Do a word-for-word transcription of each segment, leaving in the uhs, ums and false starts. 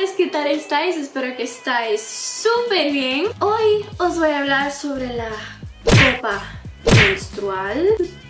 chavales, ¿qué tal estáis? Espero que estáis súper bien. Hoy os voy a hablar sobre la copa menstrual.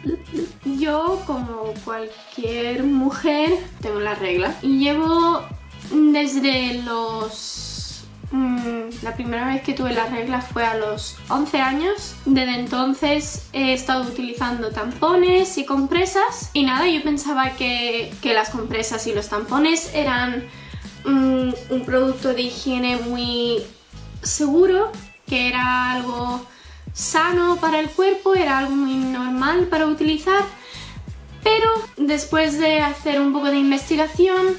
Yo, como cualquier mujer, tengo la regla y llevo desde los... Mmm, la primera vez que tuve la regla fue a los once años. Desde entonces he estado utilizando tampones y compresas. Y nada, yo pensaba que, que las compresas y los tampones eran um, un producto de higiene muy seguro, que era algo sano para el cuerpo, era algo muy normal para utilizar. Pero después de hacer un poco de investigación,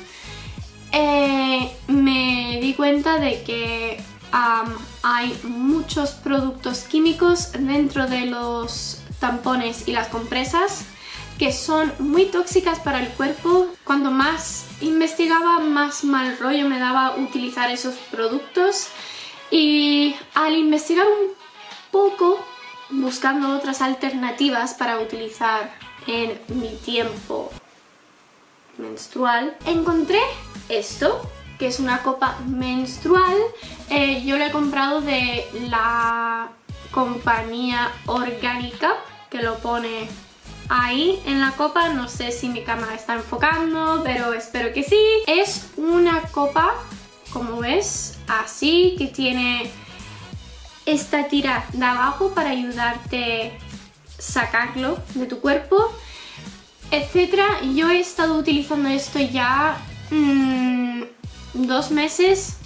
Eh, me di cuenta de que um, hay muchos productos químicos dentro de los tampones y las compresas que son muy tóxicas para el cuerpo. Cuanto más investigaba, más mal rollo me daba utilizar esos productos, y al investigar un poco, buscando otras alternativas para utilizar en mi tiempo menstrual, encontré esto, que es una copa menstrual. Eh, yo lo he comprado de la compañía Orgánica, que lo pone ahí en la copa. No sé si mi cámara está enfocando, pero espero que sí. Es una copa, como ves, así, que tiene esta tira de abajo para ayudarte a sacarlo de tu cuerpo, etcétera. Yo he estado utilizando esto ya mmm, dos meses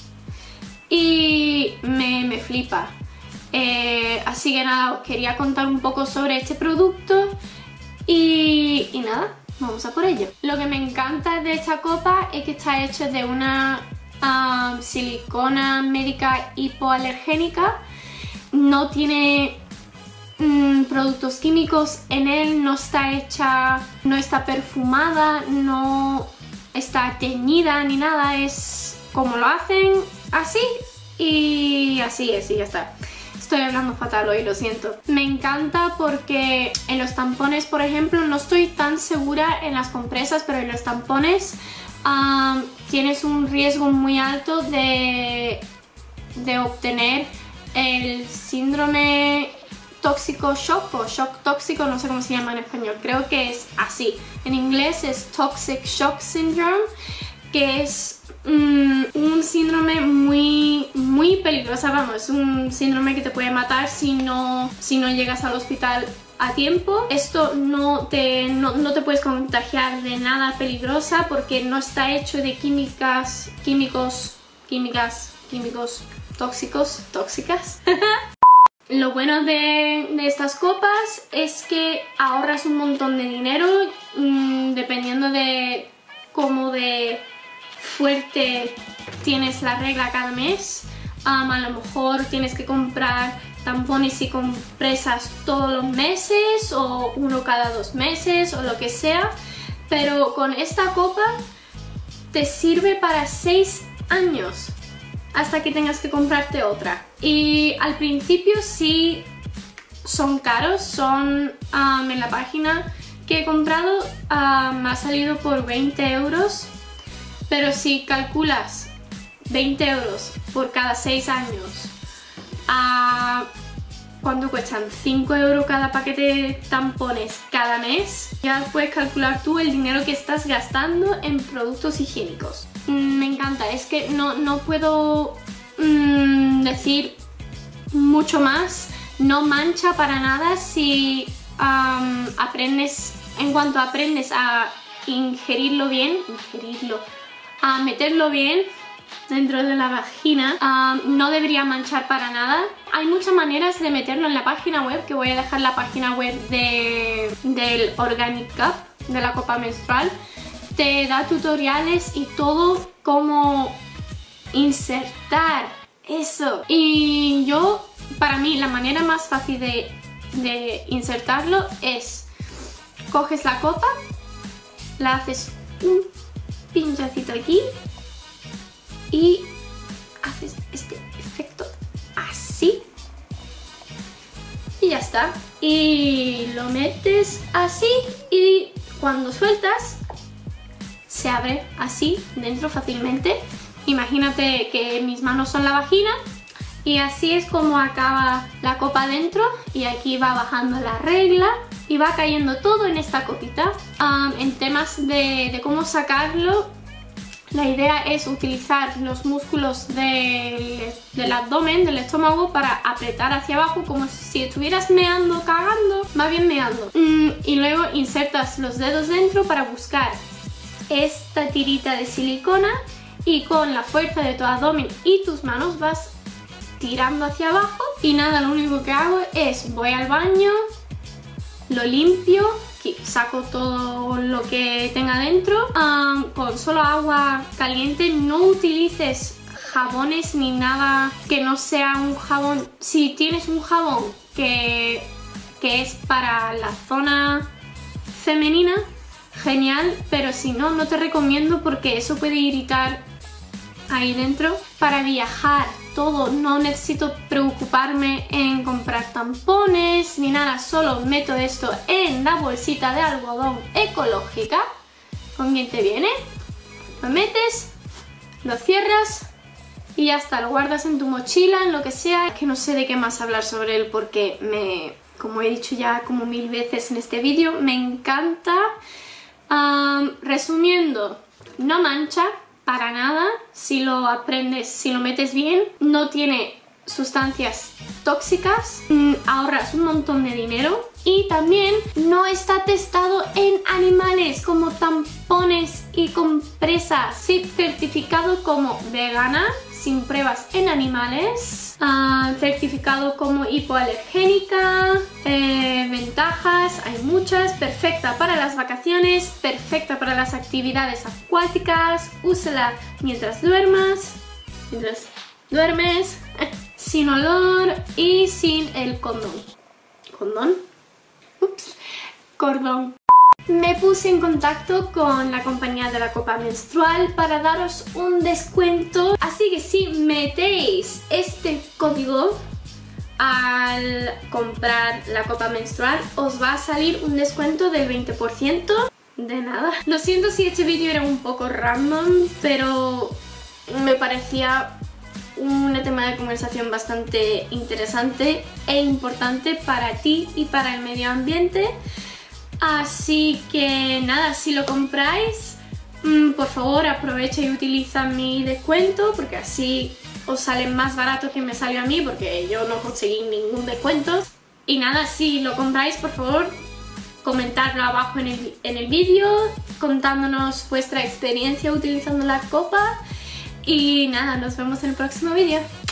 y me, me flipa. Eh, así que nada, os quería contar un poco sobre este producto y, y nada, vamos a por ello. Lo que me encanta de esta copa es que está hecho de una um, silicona médica hipoalergénica. No tiene Mm, productos químicos en él, no está hecha, no está perfumada, no está teñida ni nada, es como lo hacen, así y así es, y ya está. Estoy hablando fatal hoy, lo siento. Me encanta porque en los tampones, por ejemplo, no estoy tan segura en las compresas, pero en los tampones um, tienes un riesgo muy alto de, de obtener el síndrome tóxico shock o shock tóxico, no sé cómo se llama en español, creo que es así. En inglés es Toxic Shock Syndrome, que es um, un síndrome muy muy peligroso, vamos, es un síndrome que te puede matar si no, si no llegas al hospital a tiempo. Esto no te, no, no te puedes contagiar de nada peligrosa porque no está hecho de químicas, químicos, químicas, químicos tóxicos, tóxicas. Lo bueno de, de estas copas es que ahorras un montón de dinero mmm, dependiendo de cómo de fuerte tienes la regla cada mes. Um, a lo mejor tienes que comprar tampones y compresas todos los meses o uno cada dos meses o lo que sea, pero con esta copa te sirve para seis años. Hasta que tengas que comprarte otra. Y al principio sí son caros, son um, en la página que he comprado um, me ha salido por veinte euros, pero si calculas veinte euros por cada seis años, uh, ¿cuánto cuestan? cinco euros cada paquete de tampones cada mes. Ya puedes calcular tú el dinero que estás gastando en productos higiénicos. Me encanta, es que no, no puedo mmm, decir mucho más. No mancha para nada si um, aprendes, en cuanto aprendes a ingerirlo bien, ingerirlo, a meterlo bien dentro de la vagina, um, no debería manchar para nada. Hay muchas maneras de meterlo en la página web, que voy a dejar la página web de, del Organic Cup, de la copa menstrual. Te da tutoriales y todo, cómo insertar eso. Y yo, para mí, la manera más fácil de, de insertarlo es: coges la copa, la haces un pinchacito aquí y haces este efecto así y ya está. Y lo metes así y cuando sueltas se abre así dentro fácilmente imagínate que mis manos son la vagina y así es como acaba la copa dentro, y aquí va bajando la regla y va cayendo todo en esta copita. Um, en temas de, de cómo sacarlo, la idea es utilizar los músculos del, del abdomen, del estómago, para apretar hacia abajo como si estuvieras meando, cagando, más bien meando. Mm, y luego insertas los dedos dentro para buscar esta tirita de silicona y con la fuerza de tu abdomen y tus manos vas tirando hacia abajo. Y nada, lo único que hago es voy al baño, lo limpio, saco todo lo que tenga dentro um, con solo agua caliente. No utilices jabones ni nada que no sea un jabón. Si tienes un jabón que, que es para la zona femenina, genial, pero si no, no te recomiendo porque eso puede irritar ahí dentro. Para viajar todo, no necesito preocuparme en comprar tampones ni nada, solo meto esto en la bolsita de algodón ecológica con quien te viene, lo metes, lo cierras y ya está, lo guardas en tu mochila, en lo que sea. Es que no sé de qué más hablar sobre él porque me, como he dicho ya como mil veces en este vídeo, me encanta. Um, resumiendo, no mancha para nada si lo aprendes, si lo metes bien, no tiene sustancias tóxicas, ahorras un montón de dinero y también no está testado en animales como tampones y compresas. Sí, certificado como vegana, sin pruebas en animales, uh, certificado como hipoalergénica, eh, ventajas, hay muchas, perfecta para las vacaciones, perfecta para las actividades acuáticas, úsala mientras duermas, mientras duermes, sin olor y sin el condón. ¿Condón? Ups, cordón. Me puse en contacto con la compañía de la copa menstrual para daros un descuento, así que si metéis este código al comprar la copa menstrual os va a salir un descuento del veinte por ciento. De nada. Lo siento si este vídeo era un poco random, pero me parecía un tema de conversación bastante interesante e importante para ti y para el medio ambiente. Así que nada, si lo compráis, mmm, por favor aprovecha y utiliza mi descuento porque así os sale más barato que me salió a mí porque yo no conseguí ningún descuento. Y nada, si lo compráis, por favor, comentadlo abajo en el, en el vídeo contándonos vuestra experiencia utilizando la copa. Y nada, nos vemos en el próximo vídeo.